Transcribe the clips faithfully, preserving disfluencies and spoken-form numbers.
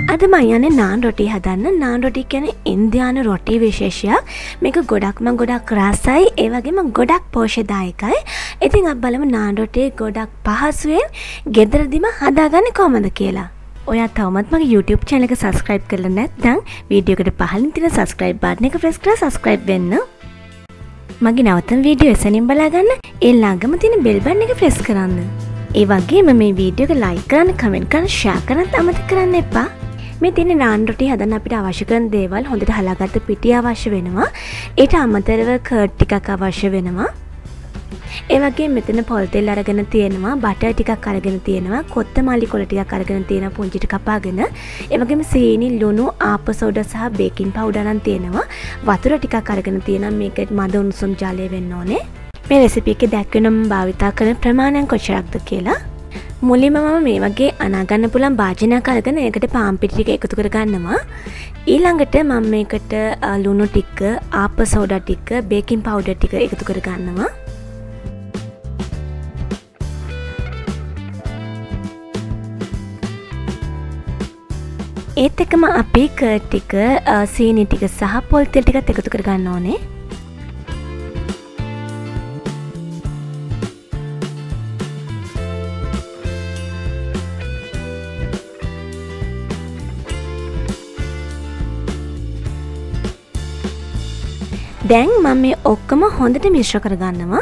අද මම යන්නේ නාන් රොටි හදන්න. නාන් රොටි කියන්නේ ඉන්දියානු රොටි විශේෂයක්. මේක ගොඩක්ම ගොඩක් රසයි, ඒ වගේම ගොඩක් පෝෂ්‍යදායකයි. ඉතින් අපි බලමු නාන් රොටි ගොඩක් පහසුවෙන් ගෙදරදිම හදාගන්නේ කොහොමද කියලා. ඔයා තවමත් මගේ YouTube channel එක subscribe කරලා නැත්නම් වීඩියෝ එකට පහළින් තියෙන subscribe button එක press කරලා subscribe වෙන්න. මගේ නවතම වීඩියෝ එසනින් බලා ගන්න. ඒ ළඟම තියෙන bell button එක press කරන්න. ඒ වගේම මේ වීඩියෝ එක like කරන්න, comment කරන්න, share කරන්න අමතක කරන්න එපා. මේ තියෙන නාන් රොටි හදන්න අපිට අවශ්‍ය කරන දේවල් හොඳට හලාගත්ත පිටි අවශ්‍ය වෙනවා. ඊට අමතරව කර්ඩ් ටිකක් අවශ්‍ය වෙනවා. ඒ වගේම මෙතන පොල් තෙල් අරගෙන තියෙනවා, බටර් ටිකක් අරගෙන තියෙනවා, කොත්තමල්ලි කොළ ටිකක් අරගෙන තියෙනවා පුංචිට කපාගෙන. ඒ වගේම සීනි, ලුණු, ආප සෝඩා සහ බේකින් පවුඩර් අරන් තියෙනවා. වතුර ටිකක් අරගෙන තියෙනවා. මේක මද උණුසුම් ජලය වෙන්න ඕනේ. මේ රෙසිපි එකේ දැක්වෙන මම භාවිතා කරන ප්‍රමාණයන් කොච්චරක්ද කියලා. මුලින්ම මම මේ වගේ අනා ගන්න පුළුවන් භාජනයක් අරගෙන ඒකට පාන් පිටි ටික එකතු කර ගන්නවා. ඊළඟට මම මේකට ලුණු ටික, ආප සෝඩා ටික, බේකින් පවුඩර් ටික එකතු කර ගන්නවා. ඒත් එක්කම අපි කර්ඩ් ටික, සීනි ටික සහ පොල් තෙල් ටිකත් එකතු කර ගන්න ඕනේ. දැන් මම මේ ඔක්කොම හොඳට මිශ්‍ර කරගන්නවා.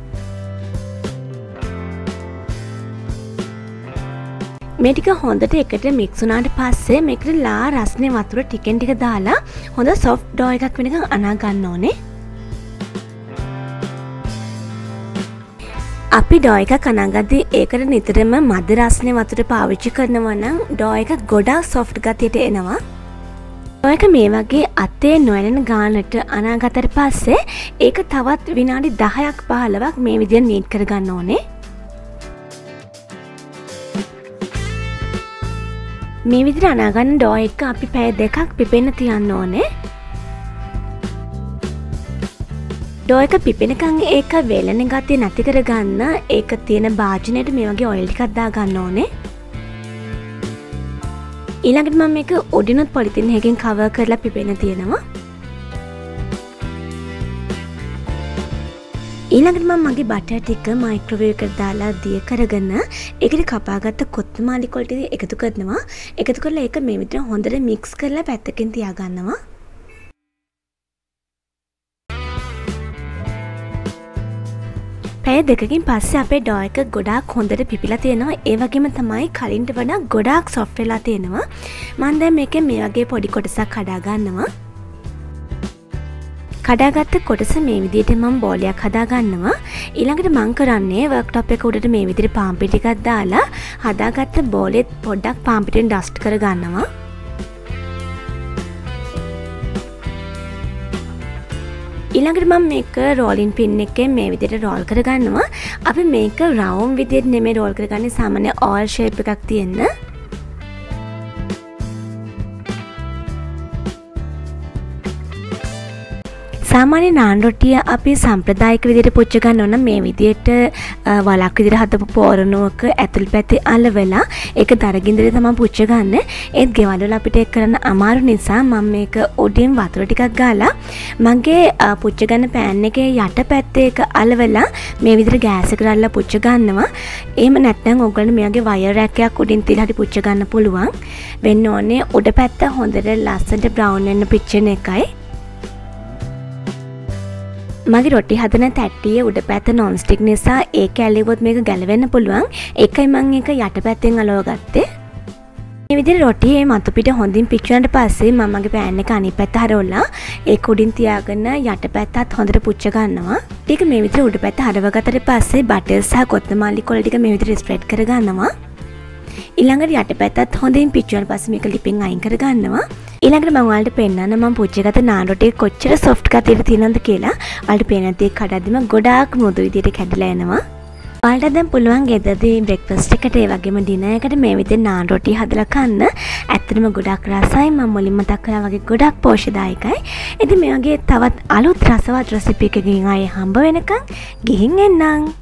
මේ ටික හොඳට එකට මික්ස් වුණාට පස්සේ මේකට ලා රස්නේ වතුර ටිකෙන් ටික දාලා හොඳ සොෆ්ට් ඩෝ එකක් වෙනකන් අනා ගන්න ඕනේ. අපි ඩෝ එකක් අනාගද්දී ඒකට නිතරම මද රස්නේ වතුර පාවිච්චි කරනවා නම් ඩෝ එක ගොඩාක් සොෆ්ට් ගතියට එනවා. ඔයක මේ වගේ අතේ නොයලෙන ගානට අනාගතට පස්සේ ඒක තවත් විනාඩි දහයක් පහළොවක් මේ විදිහට නීට් කරගන්න ඕනේ. මේ විදිහට අනාගන්න ඩෝ එක අපි පැය දෙකක් පිපෙන්න තියන්න ඕනේ. ඩෝ එක පිපෙනකන් ඒක වෙලෙන ගතිය නැති කරගන්න ඒක තියෙන භාජනයට මේ වගේ ඔයිල් ටිකක් දාගන්න ඕනේ. ඊළඟට මම මේක උඩිනුත් පොලිතින් එකකින් කවර් කරලා පිපෙන්න තියෙනවා. ඊළඟට මම මගේ බටර් ටික මයික්‍රෝවේව් එකට දාලා දිය කරගෙන ඒකට කපාගත්ත කොත්තමල්ලි කොළ ටික එකතු කරනවා. එකතු කරලා ඒක මේ විදිහට හොඳට මික්ස් කරලා පැත්තකින් තියාගන්නවා. පැය දෙකකින් පස්සේ අපේ ඩෝ එක ගොඩාක් හොඳට පිපිලා තියෙනවා. ඒ වගේම තමයි කලින්ට වඩා ගොඩාක් සොෆ්ට් වෙලා තියෙනවා. මම දැන් මේකේ මේ වගේ පොඩි කොටසක් කඩා ගන්නවා. කඩාගත්ත කොටස මේ විදිහට මම බෝලයක් හදා ගන්නවා. ඊළඟට මම කරන්නේ වර්ක්ටොප් එක උඩට මේ විදිහට පාන් පිටි ටිකක් දාලා හදාගත්ත බෝලෙත් පොඩ්ඩක් පාන් පිටියෙන් ඩස්ට් කර ගන්නවා. ඊළඟට මම මේක රෝලින් පින් එකෙන් මේ විදිහට රෝල් කරගන්නවා. අපි මේක රවුන්ඩ් විදිහට නෙමෙයි රෝල් කරගන්නේ, සාමාන්‍ය ඕවල් ෂේප් එකක් තියෙන. සාමාන්‍ය නාන් රොටිය අපි සම්ප්‍රදායික විදිහට පුච්ච ගන්නවා නම් මේ විදිහට වලක් විදිහට හදපු පොරණුවක ඇතුල් පැත්තේ අලවලා ඒක දරගින්දරේ තමයි පුච්ච ගන්න. ඒත් ගෙවල් වල අපිට ඒක කරන්න අමාරු නිසා මම මේක උඩින් වතුර ටිකක් ගාලා මගේ පුච්ච ගන්න පෑන් එකේ යට පැත්තේ ඒක අලවලා මේ විදිහට ගෑස් එකට අල්ලලා පුච්ච ගන්නවා. එහෙම නැත්නම් ඔයගොල්ලෝ මේ වගේ වයර් රැකයක් උඩින් තියලා හරි පුච්ච ගන්න පුළුවන්. වෙන්න ඕනේ උඩ පැත්ත හොඳට ලස්සනට බ්‍රවුන් වෙන්න පිච්චෙන එකයි. මගේ රොටි හදන තැට්ටියේ උඩ පැත්ත නොන් ස්ටික් නිසා ඒක ඇලෙවොත් මේක ගැලවෙන්න පුළුවන්. ඒකයි මම ඒක යට පැත්තෙන් අලව ගත්තේ. මේ විදිහට රොටියේ මතු පිට හොඳින් පිච්චුණාට පස්සේ මම මගේ පෑන් එක අනිත් පැත්ත හරවලා ඒක උඩින් තියාගෙන යට පැත්තත් හොඳට පුච්ච ගන්නවා. ටික මේ විදිහට උඩ පැත්ත හරවගත්තට පස්සේ බටර් සහ කොත්තමල්ලි කොළ ටික මේ විදිහට ස්ප්‍රෙඩ් කර ගන්නවා. ඊළඟට යට පැත්තත් හොඳින් පිච්චුණාට පස්සේ මේක ලිපෙන් අයින් කර ගන්නවා. ඊළඟට මම ඔයාලට පෙන්නන්න මම පුච්චගත්ත නාන් රොටිය කොච්චර සොෆ්ට් ගතියට තියෙනවද කියලා. ඔයාලට පේන දේ කඩද්දිම ගොඩාක් මෘදු විදියට කැඩලා එනවා. ඔයාලට දැන් පුළුවන් ගෙදරදී බ්‍රෙක්ෆාස්ට් එකට ඒ වගේම ඩිනර් එකට මේ විදිහට නාන් රොටිය හදලා කන්න. ඇත්තටම ගොඩාක් රසයි. මම මුලින්ම මතක් කළා වගේ ගොඩාක් පෝෂ්‍යදායකයි. ඉතින් මේ වගේ තවත් අලුත් රසවත් රෙසිපි එකකින් ආයේ හම්බ වෙනකන් ගිහින් එන්නම්.